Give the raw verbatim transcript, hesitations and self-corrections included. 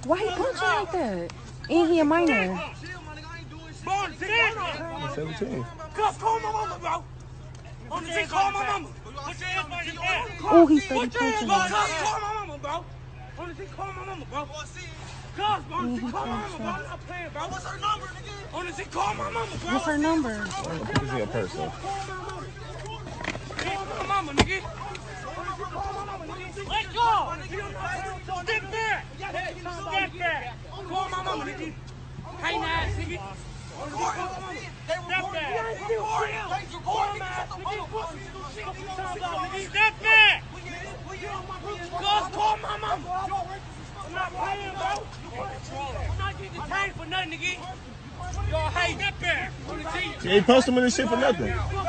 Why he punching like that? And he a minor. seventeen. Call my mama, bro. On the G, call my mama. Put your hands on your head. Oh, he started Put your hands punching on him. call my mama, bro. On the G, call my mama, bro. Cuz, bro, on the G, call my mama, bro. I'm not playing, bro. What's her number, nigga? On the G, call my mama, bro. What's her number? This is a person. Call my mama, nigga. Call my mama, nigga. Let go. Step back. Step back. Call my mama, nigga. Hey, nice, nigga. Step back. Step back. Cuz, call my mama. I'm not playing, bro. I'm not getting detained for nothing, nigga. Yo, hey, step back. On the G. He ain't posting him in this shit for nothing.